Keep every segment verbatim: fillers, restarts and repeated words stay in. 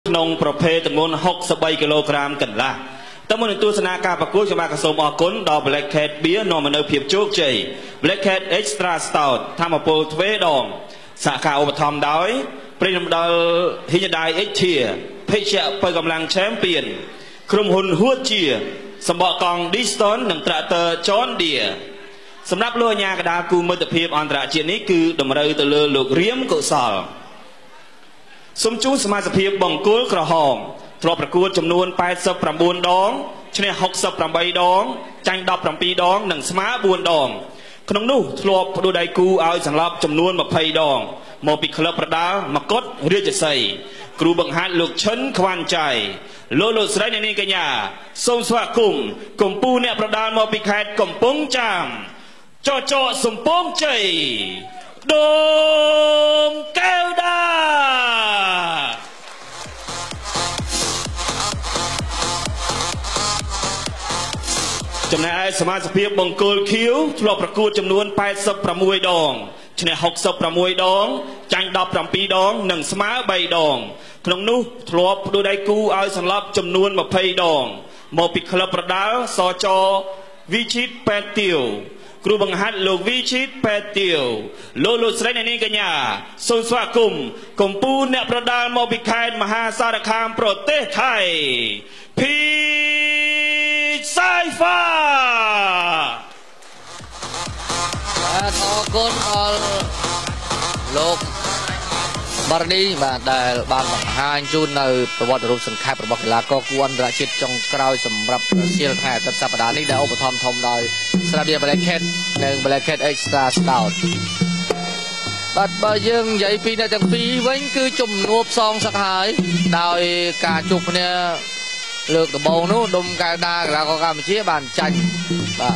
นงประเภทจำนวนหกสิบกิโลกรัมกันละแต่เมื่อในตัวสนาการประกวดจะมากระสมออกก้นดอก Black Cat เบียร์นอมันเอาเพียบโจ๊กใจ Black Cat Extra Stout ทำมาโปรทเวดองสาขาอุปธรรมดอยปริมดอยฮิยดายเอ็กเทียเพชรเปิดกำลังแชมเปี้ยนครุมหุ่นหัวเจียสมบัติกองดิสตันหนึ่งตราเตอร์จอนเดียสำหรับโลยากระดากูมือตะเพียบอันตรายเจนี้คือดมเรือตะเลือลูกเรียมกุศลสมจูสมาสเพียบบังกุลกระหองทรประกวดจำนวนแปดสิบประมูลดองชนะหกสิบประใบดองจังดับประปีดองหนึ่งสมาบุญดองขนมนู่ทรดูได้กูเอาสำหรับจำนวนมาเพยดองโมปิคลับประดามากดเรียจะใส่ครูบังฮัดลูกชั้นควันใจโลโลสไรในนี้กันยาทรงสวัสดิ์กุมกุมปูเนี่ยประดานโมปิแคดกุมปงจามจ่อจ่อสมปองใจโดมแก้วดาจำนายสมาชิกเพียบบังโกลคิวทลประกวดจำนวนแปดสิบประมวยดองชนะหกสิบประมวยดองจังดับประปีดองหนึ่งสมาใบดองขนมนู้ทลบดูได้กูเอาสำหรับจำนวนมาเพยดองโมปิคลับประดาสอจอวิชิตแปดเตียวครูบังฮัดลูกวิชิตแปดเตียวโลลุสไรในนี้กันยาทรงสวัสดิ์กุมกุมปูเนี่ยประดาโมปิคายมหาสารคามโปรเตไทยพีไซฟ้าขอบคุณโลกบาร์ดี้มาได้บางบังฮานจูนในประวัติรูปสังขารประวัติกีฬาก็กวนราชิตจงกราวสำหรับเชียร์แข่งตัดสัปดาห์นี้ได้อุปถัมภ์ทอมโดยสระเบียบแบล็คแคทหนึ่งแบล็คแคทเอ็กซ์ตร้าสตาร์บัดบายังใหญ่ปีน่าจะปีไว้คือจุ่มนวบซองสักหายโดยการจุกเนี่ยเลือกตัวโบนู้ดมกาดาเราก็การเชี่ยบานจันบ่า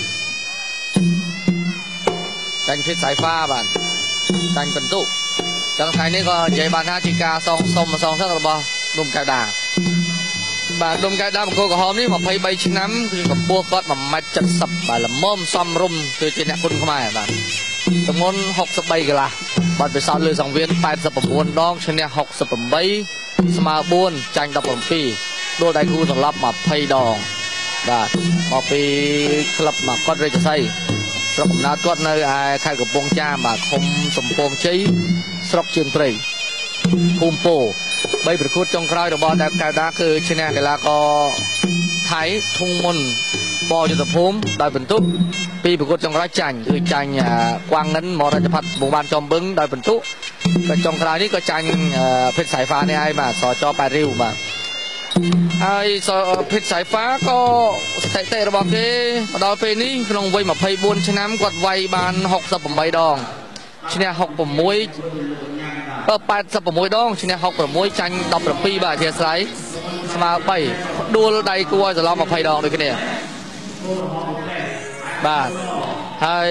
จันเพชรสายฟ้าบานจันเป็นตู้จังไทยนี่ก็ใหญ่บานห้าจิกาซองสมซองสักระบอดมกาดาบานดมกาดาบางคนก็หอมนี่มาเพย์ใบชิ้นน้ำคือกับพวกก็มามัดจัดสับบานละม่อมซ้ำรุมคือเจเนคุณเข้ามาบานจำนวนหกสิบใบกันละบานไปซ้อนเลยสองเวียนแปดสิบประมวลดองชนะหกสิบใบสมาบุญจันดับผมปีโดยได้กูสำหรับมาเพย์ดองได้มาปีคลับมาก็ได้จะใส่สำหรับนาตัวในไอ้ใครกับปงจ้ามาคมสมปองชี้สระเชียงตรีภูมิโปใบประคุดจงครอยดอกบอลแต่การด่าคือชนะกีฬาก็ไทยทุ่งมนบอลจุดภูมิได้บรรทุกปีประคุดจงครอยจันคือจันกวางนั้นมอราชพัฒน์หมู่บ้านจอมบึงได้บรรทุกแต่จงครอยนี้ก็จันเพชรสายฟ้าในไอ้มาสอจอปลายริ้วมาไอ้เพชรสายฟ้าก็เตะเตะระบอกเกมาดาวเปนี้ขนมไว้มาเพย์บุญชนะกวาดไวบานหกสิบผมใบดองชนะหกผมมวยเออแปดสิบผมมวยดองชนะหกผมมวยจันดับประปีบาเทียสไลสมาไปดูได้กลัวจะล้อมาเพย์ดองด้วยกันเนี่ยบ้าไอ้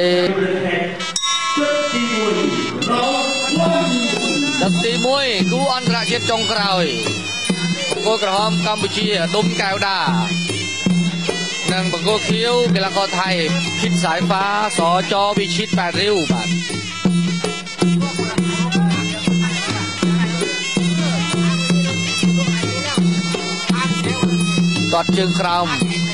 ดับตีมวยกูอันตรายเจ็ดจงกราวโกกระหอมกัมพูชีดมแก้วดานังบังโกคิ้วกีฬากรไทยคิดสายฟ้าสอจอวิชิตแปดริ้วบาทกอดจึงคราม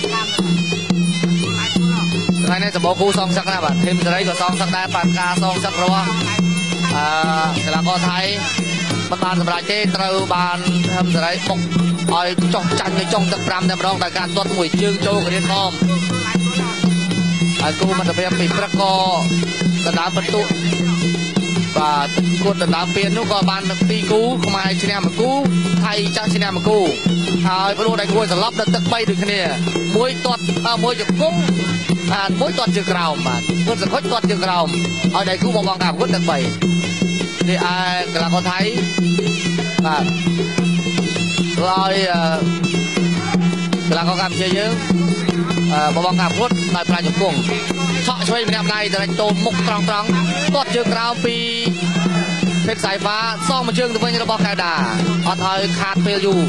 ใครในสมองคู่ซองสักนะบาททีมไรก็ซองสักได้ปานกาซองสักรัวกีฬากรไทยประธานสำหรับเจ้าตรูบานทำอะไรปกอ้อยจ้องจันในจ้องตะปรำในรองแต่การตัวหวยจึงโจกระเด็นมอมไอ้กูมันจะพยายามปิดประกอบกระดาษประตูvà cuộc tận đám biển nó có banตีกูเข้ามาชนะมากูไทยจะชนะมากูไอ้พวกได้กูจะรับดันตะไปถึงเนี่ยมวยตอดมวยจะกุ้งอ่ามวยตอดจึงกล่าวมาเพื่อนจะค่อยตอดจึงกล่าวเอาได้กูมองมองกับกูตะไปนี่ไอ้กลางคนไทยอ่าลอยกลางคนกำเชียเยอะมองมองกับกูได้ปลายจุกกุ้งเฉาะช่วยมันทำไรแต่โตมุกตรองตรองตอดจึงกล่าวปีเพชรสายฟ้าซ่องมาเชิงตัวเป็นระบบแคดาอดเอยขาดเปลวอยู่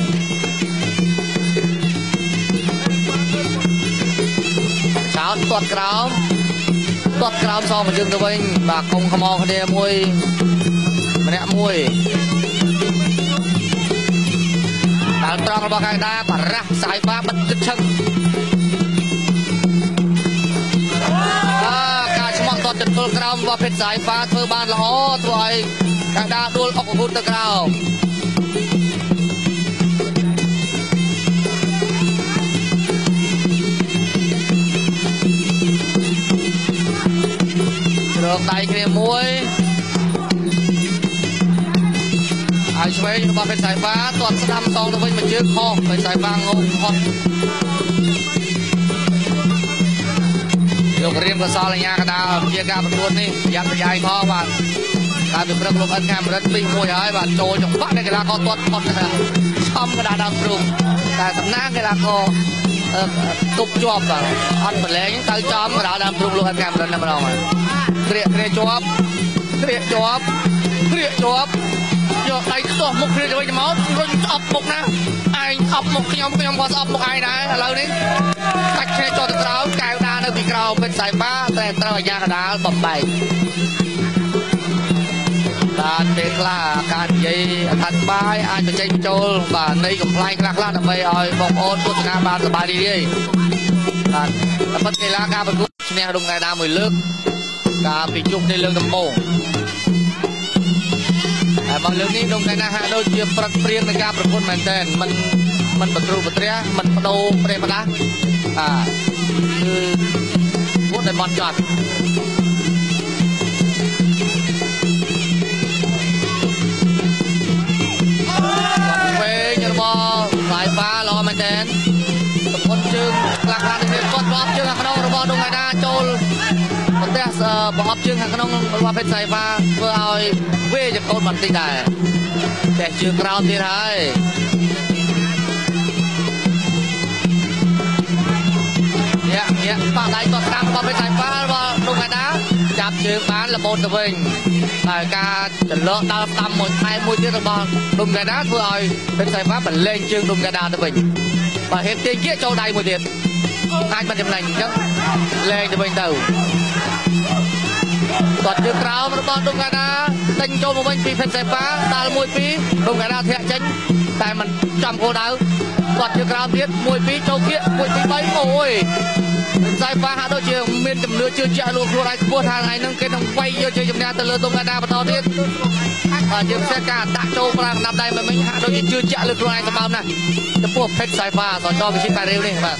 เช้าตอดกล่าวตอดกล่าวซ่องมาเชิงตัวเป็นบากคงขมอคดีมวยมันเนี่ยมวยបាទត្រង់របស់កែដាបារះផ្សាយហ្វាបិទទឹកឈឹងអើការឆ្មក់តតចន្ទល់ក្រោមរបស់ភេទផ្សាយហ្វាធ្វើបានល្អធ្វើឲ្យកែដាដួលអុកអង្ហួតទៅក្រោមរកដៃគ្នាមួយហើយឆ្វេងរបស់ភេទផ្សាយហ្វាទាត់ស្ដាំសងទៅវិញមួយជើងខុសភេទផ្សាយហ្វាងងខុសយករៀមកសលញ្ញាកដាលជាការប្រកួតនេះយ៉ាងប្រយ័ត្នផងបាទការពីព្រឹកលោកអិនកាមេរិតពីមួយហើយបាទចូលចង្វាក់នៃកីឡាករទាត់ផុតឆំកដាដើមទ្រូងតែសំណាងកីឡាករទប់ជាប់បាទអត់ប្រឡែងទៅចំកដាដើមទ្រូងលោកអិនកាមេរិតតែម្ដងហើយគ្រាកគ្រាជាប់គ្រាកជាប់គ្រាកជាប់យកដៃខ្ទាស់មុខគ្នាទៅវិញមករុញស្អប់មុខណាឯងស្អប់មុខខ្ញុំខ្ញុំក៏ស្អប់មុខឯងដែរឥឡូវនេះកាច់គ្នាចុះទៅក្រោមកែវដានៅពីក្រោមពេជ្រផ្សាយហ្វាតែត្រូវអាញាកដាលបំបែកបាទពេលខ្លះការនិយាយអត្ថាធិប្បាយអាចបញ្ចេញបញ្ចូលបាទនៃកំ pl ែងខ្លះខ្លះដើម្បីឲ្យបងប្អូនទស្សនាបានសប្បាយរីករាយបាទតែប៉ុន្តែកីឡាការប្រកួតឈ្នះរំកែដាមួយលើកការពីជុំនេះលើកដំបូងហើយមកលើកនេះរំកែដាហាក់ដូចជាប្រឹកព្រៀងនៃការប្រកួតមែនទែនមិនមិនបត្រួបត្រាមិនបដូរប្រេះបដាបាទគឺពុតតែបត់ចត់របស់ផ្សាយហ្វាល្អមែនទែនកំពុងជើងខ្លះខ្លះនេះគាត់បោះជើងខាងក្នុងរបស់ដុងកែដាចូលប្រទេសបោះជើងខាងក្នុងរបស់ពេជ្រផ្សាយហ្វាធ្វើឲ្យវេចកូនបន្តិចដែរតែជើងក្រោមទៀតហើយញាក់ញាក់ប៉ះដៃក៏ស្ដាំរបស់ពេជ្រផ្សាយហ្វារបស់ដុងកែដាចាប់ជើងបានលបូនទៅវិញហើយការចន្លោះដល់ស្ដាំមួយខែមួយទៀតរបស់ដុំកែដាធ្វើឲ្យពេជ្រផ្សាយហ្វាបលែងជើងដុំកែដាទៅវិញបើហេតុទាញគៀកចូលដៃមួយទៀតអាចបានចំណេញអញ្ចឹងលែងទៅវិញទៅគាត់ជើងក្រោមរបស់ដុំកែដាដេញចូលមកវិញពីពេជ្រផ្សាយហ្វាដាល់មួយពីរដុំកែដាធាក់ចេញតែมันចំគោលដៅគាត់ជើងក្រោមទៀតមួយពីរចូលគៀកមួយពីរបីអូយផ្សាយហ្វាហាក់ដូចជាមានចំនួនជឿជាក់លោកខ្លួនឯងខ្ពស់ថាថ្ងៃហ្នឹងគេនឹងវាយយកជ័យជំនះទៅលើដុំកែដាបន្តទៀតបាទយើងផ្សេងការដាក់ចូលប្រាំកណ្ដាប់ដៃមកមិញហាក់ដូចជាជឿជាក់លើខ្លួនឯងសម្បើមណាស់ចំពោះពេជ្រផ្សាយហ្វាសចវិជាប៉ែរាវនេះបាទ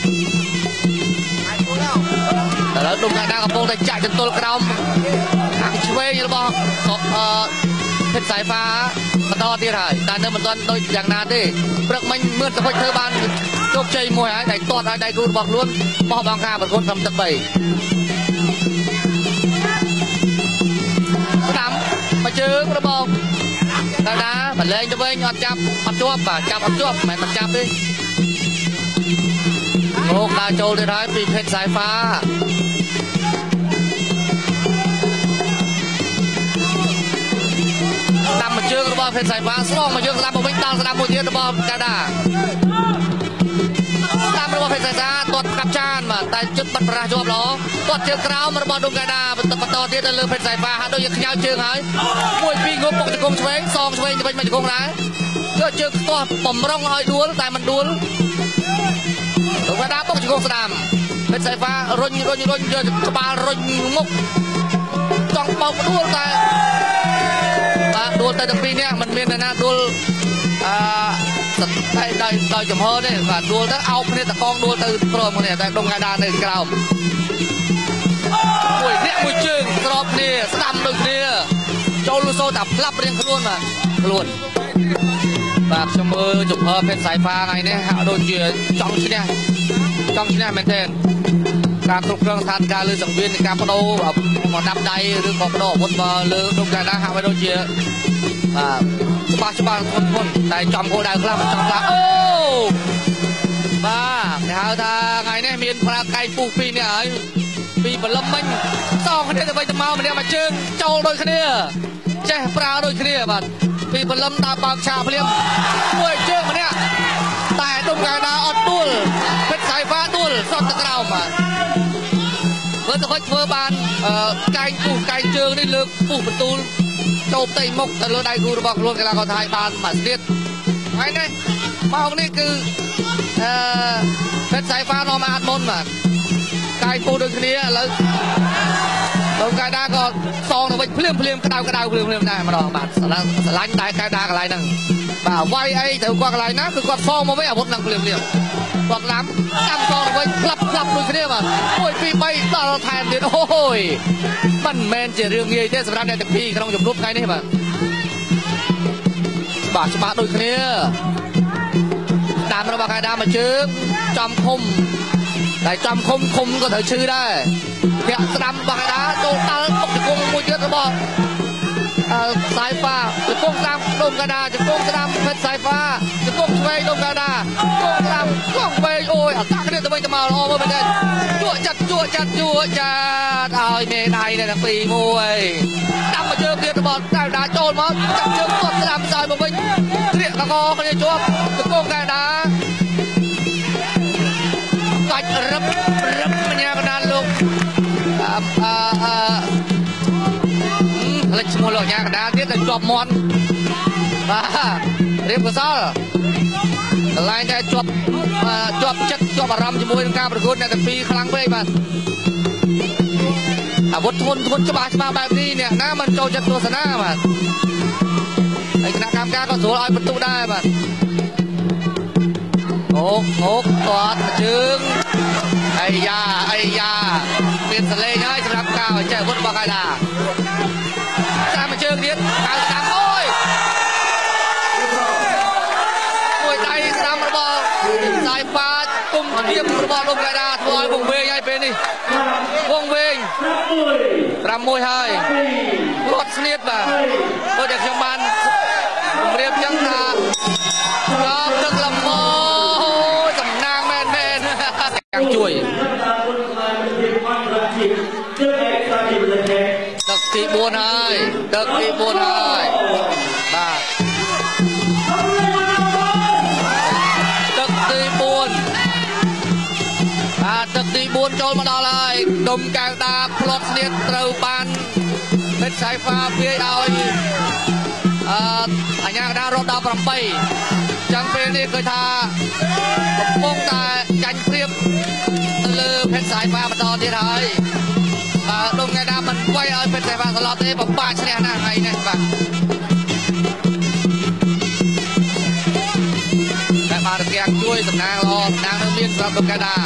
តែឥឡូវដុំកែដាកំពុងតែចាក់ចន្ទល់ក្រោមខាងឆ្វេងរបស់អឺពេជ្រផ្សាយហ្វាបន្តទៀតហើយតែនៅមិនទាន់ដូចយ៉ាងណាទេព្រឹកមិញមឿនសុខធ្វើបានជោគជ័យមួយហើយតែទាត់ឲ្យដៃគូរបស់ខ្លួនបោះបង់ការប្រកួតត្រឹមទឹកបីស្ដាំមកជើងរបស់កែដាបលែងទៅវិញអត់ចាប់អត់ជាប់បាទចាប់អត់ជាប់មិនមែនចាប់ទេងោកដើរចូលទៀតហើយពីពេជ្រផ្សាយហ្វាស្ដាំមកជើងរបស់ពេជ្រផ្សាយហ្វាស្រង់មកជើងស្ដាំមកវិញដល់ស្ដាំមួយទៀតរបស់កែដាស្ដាំរបស់ពេជ្រផ្សាយហ្វាទាត់កាប់ចានបាទតែជិតបាត់ប្រាស់ជាប់ល្អទាត់ជើងក្រោមរបស់ដុំកែដាបន្តបន្តទៀតទៅលើពេជ្រផ្សាយហ្វាហាក់ដូចជាខ្ញាល់ជើងហើយមួយពីរងុំបុកជង្គង់ឆ្វេងសងឆ្វេងទៅវិញមកជង្គង់ដែរយកជើងខ្ទាស់បំរុងឲ្យដួលតែមិនដួលដុំកែដាបុកជង្គង់ស្ដាំពេជ្រផ្សាយហ្វារុញរុញរុញយកក្បាលរុញមុខចង់បោកដួលតែបាទដួលតែទាំងពីរនេះមិនមានអ្នកណាដួលអឺតែដោយដោយចំហទេបាទដួលទៅអោបគ្នាតកងដួលទៅព្រមគ្នាតែដុំកែដានៅក្រោមមួយអ្នកមួយជើងស្របគ្នាស្ដាំដូចគ្នាចូលលូសូតែផ្លាប់រៀងខ្លួនបាទខ្លួនបាទខ្ញុំមើលចំហពេជ្រផ្សាយហ្វាថ្ងៃនេះហាក់ដូចជាចង់ឈ្នះចង់ឈ្នះមែនទែនការគ្រប់គ្រងស្ថានភាពលើសង្វៀននៃការបដូរមកដាប់ដៃឬក៏បដូរអាវុធមកលើដុំកែដាហាក់បីដូចជាបាទច្បាស់ច្បាស់ធន់ធន់តែចំគោលដៅខ្លះមិនចង់ខ្លះអូបាទគេហៅថាថ្ងៃនេះមានប្រាកែកពុះពីរនេះហើយពីបលឹមមិញសងគ្នាទៅវិញទៅមកម្នាក់មួយជើងចូលដូចគ្នាចេះប្រើដូចគ្នាបាទពីបលឹមដើរបើកឆាភ្លាមមួយជើងម្នាក់តែដុំកែដាអត់ដួលពេជ្រផ្សាយហ្វាដួលសតទៅក្រោមបាទមើលទៅគាត់ធ្វើបានកែងពុះកែងជើងនេះលើកពុះបន្ទូលចូលផ្ទៃមុខទៅលើដៃគូរបស់ខ្លួនកីឡាករថៃបានមួយទៀតហើយនេះមកនេះគឺអឺเพชรสายฟ้าនាំអាតមុនបាទកាយពូដូចគ្នាឥឡូវលោកកាយដាក៏សងទៅវិញភ្លាមភ្លាមក្តៅក្តៅភ្លាមភ្លាមដែរម្ដងបាទស្រឡាញ់ដែរកាយដាកន្លែងហ្នឹងបាទវាយអីត្រូវគាត់កន្លែងណាគឺគាត់សងមកវិញអាវុធហ្នឹងភ្លាមភ្លាមគាត់ឡាំចាំសងទៅវិញផ្លាប់ផ្លាប់ដូចគ្នាបាទមួយពីរបីដល់ថែមទៀតអូយមិនមែនជារឿងងាយទេសម្រាប់អ្នកទាំងពីរក្នុងជំនួបថ្ងៃនេះបាទច្បាស់ច្បាស់ដូចគ្នាតាមរបស់កាយដាមួយជើងចំឃុំតែចំឃុំឃុំក៏ត្រូវឈឺដែរធាក់ស្ដាំរបស់កាយដាចូលដល់បុកជង្គង់មួយទៀតរបស់អឺสายฟ้าជង្គង់ស្ដាំដុំកាយដាជង្គង់ស្ដាំเพชรสายฟ้าជង្គង់ឆ្វេងដុំកាយដាជង្គង់ស្ដាំគង់វែងអូយអត់តាក់គ្នាទៅវិញទៅមកល្អមើលមែនទេជក់ចាត់ជក់ចាត់ជក់ចាត់ឲ្យមេដៃនៅទាំងពីរមួយដាំមកជើងទៀតរបស់កាយដាចូលមកចាត់ជើងគាត់ស្ដាំស្ដាយមកវិញត្រៀកកកគ្នាជាប់ជង្គង់កាយដាបាច់រឹបរឹបមញ្ញាកណ្ដាលលោកអឺអឺលេចឈ្មោះលោកញ៉ាកណ្ដាលទៀតតែជាប់មាត់បាទរៀបកសលកន្លែងតែជាប់ជាប់ចិត្តជាប់អារម្មណ៍ជាមួយនឹងការប្រកួតអ្នកទាំងពីរខ្លាំងពេកបាទអាវុធធន់ធន់ច្បាស់ច្បាស់បែបនេះអ្នកណាមិនចូលចិត្តទស្សនាបាទហើយគណៈកម្មការក៏ស្រួលឲ្យបន្ទុកដែរបាទអូអូគាត់ជើងអាយ៉ាអាយ៉ាមានសលេងហើយសម្រាប់ការចេះអាវុធរបស់កាយដាតាមជើងទៀតកៅស្ដាំអូយមួយដៃស្ដាំរបស់สายฟ้าគុំធៀបរបស់លោកកាយដាធ្វើឲ្យវងវែងហើយពេលនេះវងវែងប្រាំមួយហើយគាត់ស្នៀតបាទព្រោះតែខ្ញុំបានជម្រាបចឹងថាដល់ទឹកលំមសំណាងមែនមែនទាំងជួយទឹកទីបួនហើយទឹកទីបួនហើយបាទទឹកទីបួនបាទទឹកទីបួនចូលមកដល់ហើយដុំកៅដាផ្លត់ស្នៀតត្រូវបានពេជ្រสายฟ้าវាយឲ្យអឺអញ្ញាកដារត់ដល់ប្រាំបីចឹងពេលនេះគឺថាកំពុងតែចាញ់ព្រៀបទៅលើเพชรสายฟ้าបន្តទៀតហើយបាទដុំកៅដាមិនវាយឲ្យពេជ្រสายฟ้าស្លាប់ទេបបាក់ឈ្នះណាស់ថ្ងៃនេះបាទតែបានរាំងជួយតំណាងល្អតំណាងនៅមានសម្រាប់ដុំកៅដា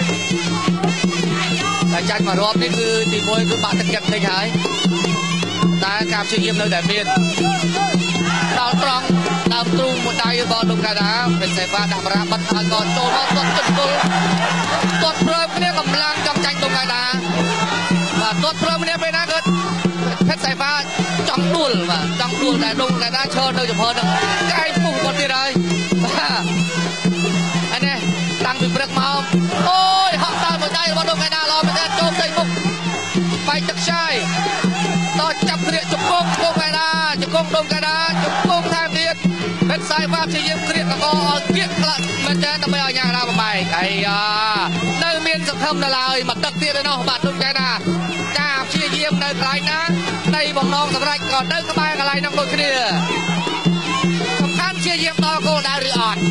តែចាញ់មករອບនេះគឺទីមួយគឺបាក់ទឹកចិត្តតិចហើយតែការព្យាយាមនៅតែមានដល់ត្រង់ដើមទ្រូងមួយដៃរបស់ដុំកៅដាពេជ្រสายฟ้าដាក់ប្រាបិទហើយក៏ចូលមកទាត់ចិត្តគល់ទាត់ព្រមគ្នាកម្លាំងចង់ចាញ់ដុំកៅដាបាទទាត់ព្រមគ្នាពេលណាគឺពេជ្រสายฟ้าចង់ដួលបាទចង់ដួលតែដុំកៅដាឈរនៅចំហនឹងកាយពុះគាត់ទៀតហើយបាទអានេះតាំងពីព្រឹកមកអូយហក់ដល់មួយដៃរបស់ដុំកៅដាល្អមែនទេចូលទៅមុខបែកទឹកឆាយតចាប់គ្រាកជង្គង់ជង្គង់កៅដាជង្គង់ដុំកៅដាជង្គង់ថែមទៀតពេជ្រสายฟ้าព្យាយាមគ្រាកកកឲ្យគៀកខ្លាក់មែនទេដើម្បីឲ្យញ៉ាកដាបបែកអាយ៉ានៅមានសង្ឃឹមនៅឡើយមកទឹកទៀតឯណោះបាទដុំកៅដាការព្យាយាមនៅកន្លែងណានៃបំណងសម្រេចក៏នៅក្បែរកន្លែងនោះដូចគ្នាសំខាន់ព្យាយាមដល់គោលដៅឬអត់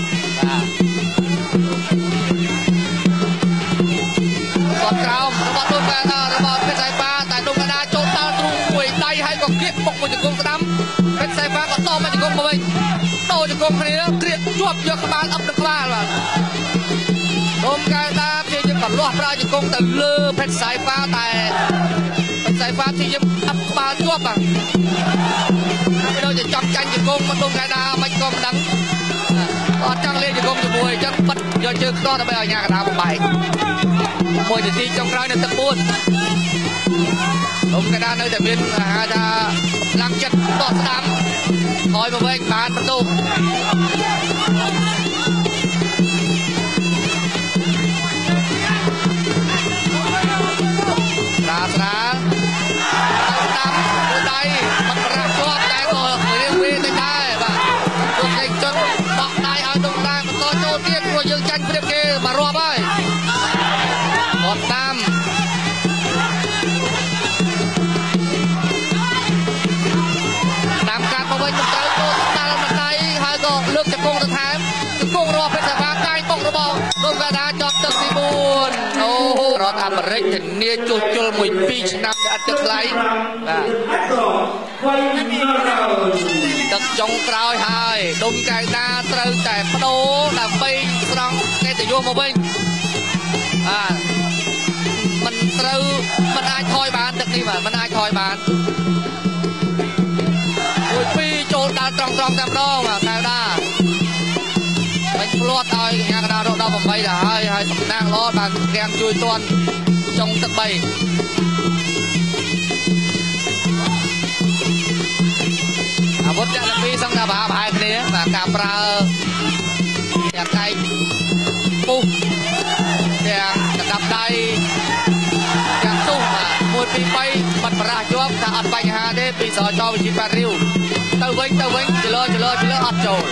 បាទក្រោមរបស់ដុំកៅដារបស់ពេជ្រสายฟ้าតែដុំកៅដាចូលដល់ទ្រូងមួយដៃហើយក៏គៀកមុខមួយជង្គង់ស្ដាំពេជ្រสายฟ้าក៏តមកជង្គង់មកវិញតជង្គង់គ្នាគ្រៀកជាប់យកក្បាលអឹបទៅក្បាលបាទដុំកៅដាព្យាយាមក៏លាស់ប្រើជង្គង់ទៅលើពេជ្រสายฟ้าតែពេជ្រสายฟ้าព្យាយាមអឹបក្បាលជាប់បាទហើយដូចជាចាប់ចាញ់ជង្គង់មកដុំកៅដាមិនក៏មិនដឹងអត់ចង់លេងជង្គង់ជាមួយអញ្ចឹងបិទយកជើងខ្ទាស់ដើម្បីឲ្យញ៉ាកដាបបែកមួយនាទីចុងក្រោយនៅទឹកបួនដុំកៅដានៅតែមានហៅថាកម្លាំងចិត្តតស្ដាំហើយមកវិញបានបន្ទុកស្រាលស្រាលស្ដាំមួយដៃបាត់ប្រាក់ជាប់តែក៏រៀងវាទៅដែរបាទទោះតែចុចបក់ដៃឲ្យដុំកៅដាបន្តចូលទៀតព្រោះយើងចាញ់ព្រៀបគេមករាប់ហើយអត់តាមតាមកាត់មកវិញទៅត្រូវចូលដល់មួយដៃហើយក៏លើកជង្គង់ទៅថែមជង្គงรอเพชรสาการปกระบอกลมกระดาจอบตึกที่บุญโอ้รอทำอะไรถึงเนี่ยจุดจุลมวยปีชนะอัดตึกไหลตึกจงกราวหายดมไก่ดาเตาแต่ปโดดำไปสรองแกจะโยมมาวิ่งมันเตามันอายทอยบานตึกนี้มันมันอายทอยบานมวยปีโจดาตรองตรองจำรองอ่ะไก่ดาไปพลวดเอาอย่างกระดาษเราผมไปได้ให้สำนักล้อบางแกงจุยต้นจงตึกใบอาวุธจะปีสังกาบาภายนี้แบบกาปลาอย่างไก่ปุ๊บอย่างกระดับใดอย่างตุ้มมวยปีไปมันประจวบถ้าอัดไปหาได้ปีสอจอวิชิตปาริวเต้าเว้งเต้าเว้งเจริญเจริญเจริญอัดโจล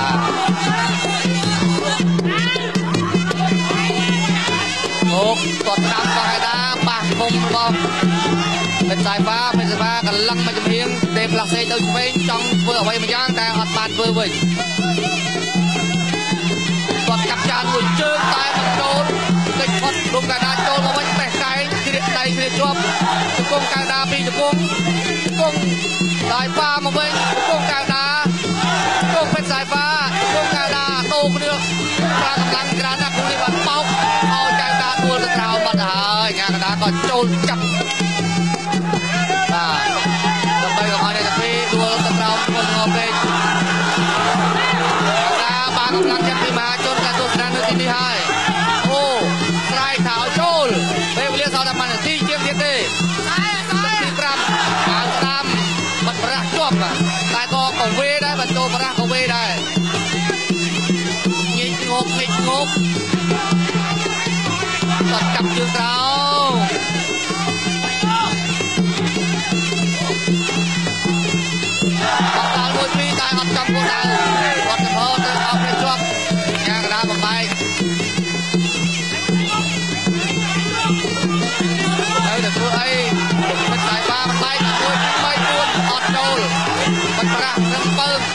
โอ้ตัวดำตัวไอ้ดาปากคมบอมเป็นสายฟ้าเป็นสายฟ้ากันลังมาจมเฮียงเดบลักเซตึงเว้งจังเพื่อไว้มาย่างแต่อัดบานเพื่อเว้ยตัวกับจานหุ่นเชิงตายมันโดนเด็กคนรวมกระดาษโจลมาไว้แต่ไกลที่เด็กใดที่เด็กจบจุกงกระดาปีจุกงจุกงสายฟ้ามาเว้ยจุกงกระดาจุกงเป็นสายฟ้าจุกงกระดาโตคนเดียวปลากำลังกระดาคุณที่บัดเป้าเอาใจตาตัวกระดาบัดหายงานกระดาก็โจลจับต่อไปกับมาในตะพีตัวกระดาคนงอเป็นกระดาปลากำลังจับที่มาจนกระตัวกระดาหนึ่งที่ที่ให้โอ้ไตรขาวโจลเบลเลียสาวดำมันที่เจียมเทียนดีที่ปรำบางตามมันประจวบอ่ะแต่ก็ของเวได้บรรโจประของเวได้งิกงกงิกงกตัดจับยืนเราตัดตาลุยปีตายอัดจับพวกเราวัดกระเพาะเดินเอาไปจวบงานกระดาษไปเอาแต่ตัวไอ้มันสายฟ้ามันไล่ตัวไม่ตัวอัดโจลมันประเริ่มเปิด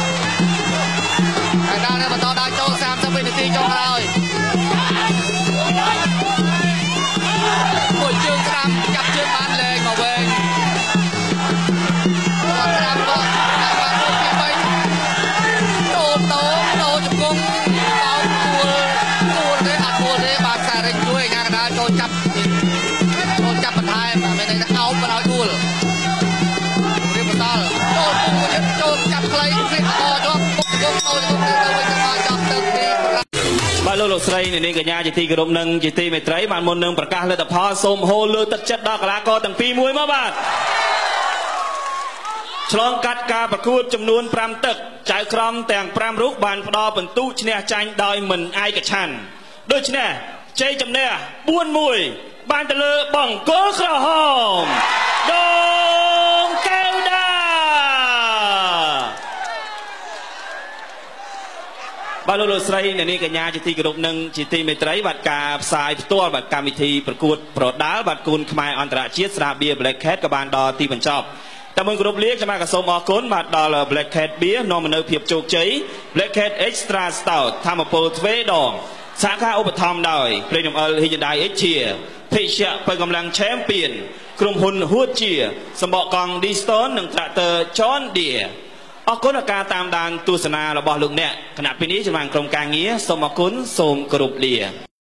ไอ้ดาวเนี่ยมันต่อได้โจลสามสิบวินาทีจงเลยมวยเชือกกระดำจับเชือกมันเลยมาเวงกระดำก็กระดำตัวที่ไปโตโตโตจุกงเอาตัวตัวเลยอัดตัวเลยบาดแผลเลยช่วยงานกระดาษโจลจับโจลจับมันท้ายมาไม่ได้เอาไปเอาตัวเลยเรียบร้อยโจลปุ๊บโจลจับใครเรียบร้อยด้วยปุ๊บปุ๊บโจลปุ๊บปุ๊บปุ๊บจะมาจับตึงดีบาลูลูกไซในนี้กัญญาจิตีกระดมหนึ่งจิตีไม่ไตรบานมนหนึ่งประกาศเลยแต่พอสมโฮลือตัดจัดดอกกระลากอตั้งปีมวยมาบ้านฉลองกัดการประกวดจำนวนปรำตึกจ่ายครองแต่งปรำรุกบานพดอเป็นตู้ชนะใจดอยเหมือนไอกระชันโดยชนะใจจำเนียบ้วนมวยบานตะเลบ่องโก้กระหอมดงแก้วดาบาลูลูไซในนี้กัญญาจิตีกระดมหนึ่งจิตีไม่ไตรบัตรกาสายตัวบัตรการวิธีประกวดโปรดดาบัตรกุลขมายอันตรายเชียสราเบียแบล็กแคทกับบานดอตีบรรจบแต่เมืองกรุ๊ปเลี้ยงจะมากระสมออกคนบัตรดอลแบล็กแคทเบียนอมเนอร์เพียบโจกใจแบล็กแคทเอ็กซ์ตร้าสตาร์ทำมาโปรทเวดองสาขาอุปธรรมได้เพลงของเอลฮิจันไดเอ็กเชียเพชรเป็นกำลังแชมเปี้ยนกลุ่มหุ่นหัวเจียสมบอกองดิสโตนหนึ่งตราเตอร์จอนเดียออกคนอาการตามดังตุสนาระบอบลุงเนี่ยขณะปีนี้จะวางโครงการนี้สมกุลสมกรุ๊ปเลี้ย